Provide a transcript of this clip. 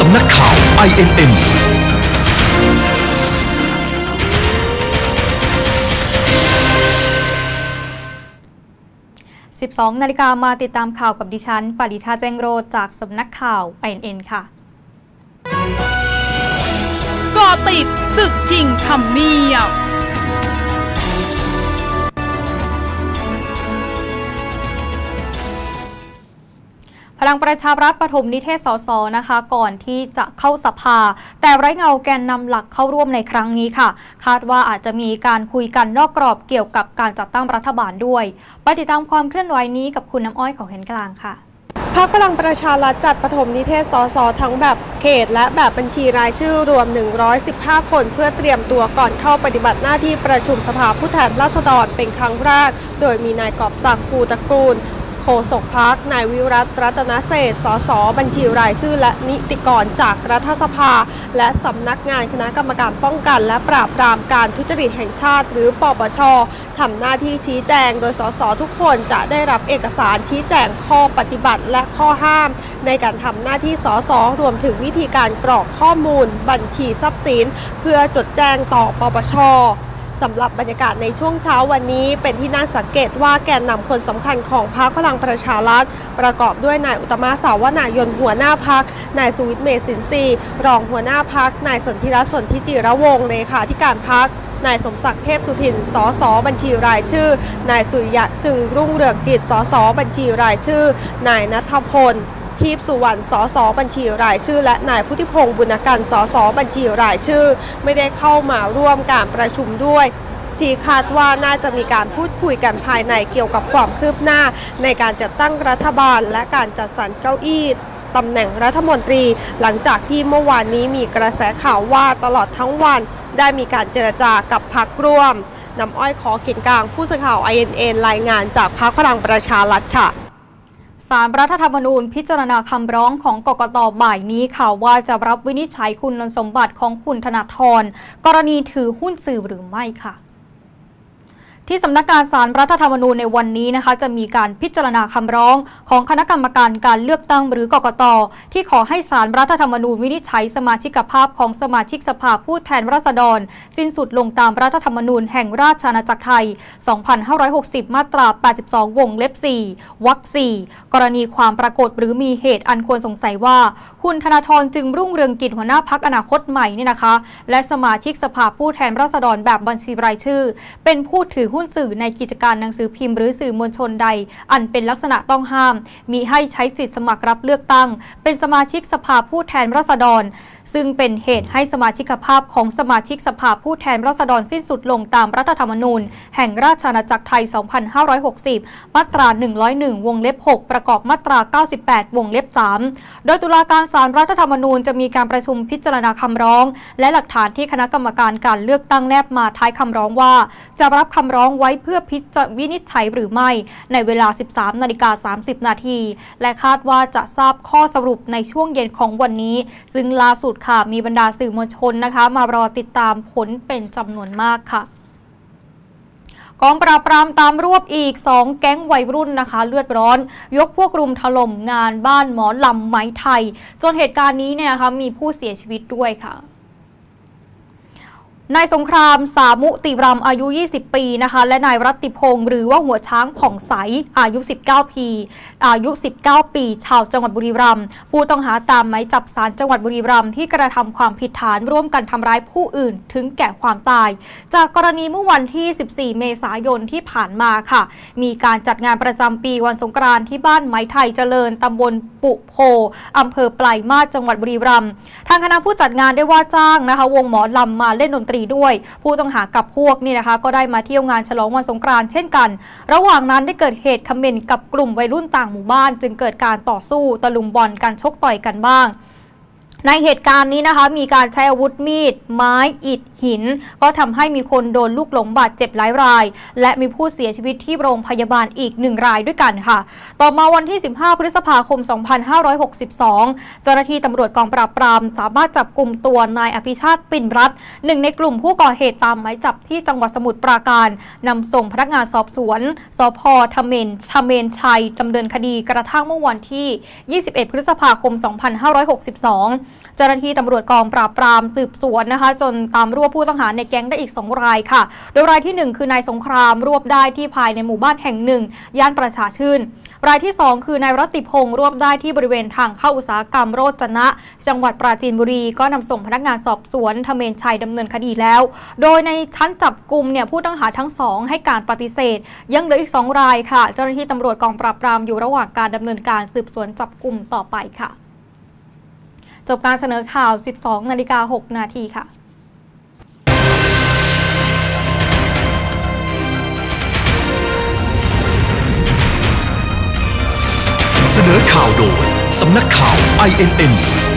ำนักข่าว INN 12 นาฬิกามาติดตามข่าวกับดิฉันปริธาแจ้งโรจน์จากสำนักข่าว INN ค่ะก่อติดศึกชิงทำเนียบพลังประชารัฐปฐมนิเทศสสนะคะก่อนที่จะเข้าสภาแต่ไร้เงาแกนนำหลักเข้าร่วมในครั้งนี้ค่ะคาดว่าอาจจะมีการคุยกันนอกกรอบเกี่ยวกับการจัดตั้งรัฐบาลด้วยไปติดตามความเคลื่อนไหวนี้กับคุณน้ำอ้อยของเห็นกลางค่ะพรรคพลังประชารัฐจัดปฐมนิเทศสสทั้งแบบเขตและแบบบัญชีรายชื่อรวม115คนเพื่อเตรียมตัวก่อนเข้าปฏิบัติหน้าที่ประชุมสภาผู้แทนราษฎรเป็นครั้งแรกโดยมีนายกอบศักดิ์ ภูตระกูลโฆษกพรรคนายวิรัต รัตนเศรษฐ์ สสบัญชีรายชื่อและนิติกรจากรัฐสภาและสำนักงานคณะกรรมการป้องกันและปราบปรามการทุจริตแห่งชาติหรือปปช.ทำหน้าที่ชี้แจงโดยสสทุกคนจะได้รับเอกสารชี้แจงข้อปฏิบัติและข้อห้ามในการทำหน้าที่สสรวมถึงวิธีการกรอกข้อมูลบัญชีทรัพย์สินเพื่อจดแจ้งต่อปปช.สำหรับบรรยากาศในช่วงเช้าวันนี้เป็นที่น่าสังเกตว่าแกนนำคนสำคัญของพรรคพลังประชารัฐประกอบด้วยนายอุตตมะ สาวนายนหัวหน้าพรรคนายสุวิทย์ เมษินทรีย์รองหัวหน้าพรรคนายสนธิรัตน์ สนธิจิรวงศ์เลขาธิการพรรคนายสมศักดิ์ เทพสุทินสสบัญชีรายชื่อนายสุริยะจึงรุ่งเรืองกิจสสบัญชีรายชื่อนายณัฐพลทิพย์สุวรรณสสบัญชีรายชื่อและนายพุทธิพงศ์บุญกันสสบัญชีรายชื่อไม่ได้เข้ามาร่วมการประชุมด้วยที่คาดว่าน่าจะมีการพูดคุยกันภายในเกี่ยวกับความคืบหน้าในการจัดตั้งรัฐบาลและการจัดสรรเก้าอี้ตำแหน่งรัฐมนตรีหลังจากที่เมื่อวานนี้มีกระแสข่าวว่าตลอดทั้งวันได้มีการเจรจากับพรรคร่วมน้ำอ้อยขอเขียนกลางผู้สื่อข่าว INN รายงานจากพรรคพลังประชารัฐค่ะศาลรัฐธรรมนูญพิจารณาคำร้องของกกต.บ่ายนี้ข่าวว่าจะรับวินิจฉัยคุณสมบัติของคุณธนาธรกรณีถือหุ้นสื่อหรือไม่ค่ะที่สำนักงานศาลรัฐธรรมนูญในวันนี้นะคะจะมีการพิจารณาคำร้องของคณะกรรมการการเลือกตั้งหรือกกต.ที่ขอให้ศาลรัฐธรรมนูญวินิจฉัยสมาชิกภาพของสมาชิกสภาผู้แทนราษฎรสิ้นสุดลงตามรัฐธรรมนูญแห่งราชอาณาจักรไทย 2560 มาตรา 82 วงเล็บ 4 วรรค 4 กรณีความปรากฏหรือมีเหตุอันควรสงสัยว่าคุณธนาธรจึงรุ่งเรืองกิจหัวหน้าพรรคอนาคตใหม่นี่นะคะและสมาชิกสภาผู้แทนราษฎรแบบบัญชีรายชื่อเป็นผู้ถือหุ้นสื่อในกิจการหนังสือพิมพ์หรือสื่อมวลชนใดอันเป็นลักษณะต้องห้ามมิให้ใช้สิทธิสมัครรับเลือกตั้งเป็นสมาชิกสภาผู้แทนราษฎรซึ่งเป็นเหตุให้สมาชิกภาพของสมาชิกสภาผู้แทนราษฎรสิ้นสุดลงตามรัฐธรรมนูญแห่งราชอาณาจักรไทย 2560 มาตรา 101 วงเล็บ 6 ประกอบมาตรา 98 วงเล็บ 3 โดยตุลาการศาลรัฐธรรมนูญจะมีการประชุมพิจารณาคำร้องและหลักฐานที่คณะกรรมการการเลือกตั้งแนบมาท้ายคำร้องว่าจะรับคำร้องไว้เพื่อวินิจฉัยหรือไม่ในเวลา 13:30 นาทีและคาดว่าจะทราบข้อสรุปในช่วงเย็นของวันนี้ซึ่งล่าสุดค่ะมีบรรดาสื่อมวลชนนะคะมารอติดตามผลเป็นจำนวนมากค่ะกองปราบปรามตามรวบอีก2แก๊งวัยรุ่นนะคะเลือดร้อนยกพวกรุมถล่มงานบ้านหมอลำไหมไทยจนเหตุการณ์นี้เนี่ยนะคะมีผู้เสียชีวิตด้วยค่ะนายสงครามสามุติรำอายุ20ปีนะคะและนายรัตติพงศ์หรือว่าหัวช้างผ่องใสอายุ19ปีชาวจังหวัดบุรีรัมย์ผู้ต้องหาตามหมายจับศาลจังหวัดบุรีรัมย์ที่กระทำความผิดฐานร่วมกันทำร้ายผู้อื่นถึงแก่ความตายจากกรณีเมื่อวันที่14เมษายนที่ผ่านมาค่ะมีการจัดงานประจำปีวันสงกรานต์ที่บ้านไหมไทยเจริญตำบลปุโพอำเภอปลายมาสจังหวัดบุรีรัมย์ทางคณะผู้จัดงานได้ว่าจ้างนะคะวงหมอลำมาเล่นดนตรีด้วยผู้ต้องหากับพวกนี่นะคะก็ได้มาเที่ยวงานฉลองวันสงกรานต์เช่นกันระหว่างนั้นได้เกิดเหตุคอมเมนต์กับกลุ่มวัยรุ่นต่างหมู่บ้านจึงเกิดการต่อสู้ตะลุมบอลกันชกต่อยกันบ้างในเหตุการณ์นี้นะคะมีการใช้อาวุธมีดไม้อิฐหินก็ทำให้มีคนโดนลูกหลงบาดเจ็บหลายรายและมีผู้เสียชีวิตที่โรงพยาบาลอีก1รายด้วยกันค่ะต่อมาวันที่15พฤษภาคม 2562 เจ้าหน้าที่ตำรวจกองปราบปรามสามารถจับกุมตัวนายอภิชาติปิ่นรัตน์หนึ่งในกลุ่มผู้ก่อเหตุตามหมายจับที่จังหวัดสมุทรปราการนำส่งพนักงานสอบสวนสภ.ทเมนชัยดำเนินคดีกระทั่งเมื่อวันที่21พฤษภาคม 2562 เจ้าหน้าที่ตำรวจกองปราบปรามสืบสวนนะคะจนตามรวบผู้ต้องหาในแก๊งได้อีก2 รายค่ะโดยรายที่1คือนายสงครามรวบได้ที่ภายในหมู่บ้านแห่งหนึ่งย่านประชาชื่นรายที่2คือนายรัตติพงศ์รวบได้ที่บริเวณทางเข้าอุตสาหกรรมโรจนะจังหวัดปราจีนบุรีก็นำส่งพนักงานสอบสวนทเมนชัยดำเนินคดีแล้วโดยในชั้นจับกุมเนี่ยผู้ต้องหาทั้ง2ให้การปฏิเสธยังเหลืออีก2 รายค่ะเจ้าหน้าที่ตำรวจกองปราบปรามอยู่ระหว่างการดำเนินการสืบสวนจับกุมต่อไปค่ะจบการเสนอข่าว 12:06 นาทีค่ะเสนอข่าวโดยสำนักข่าว INN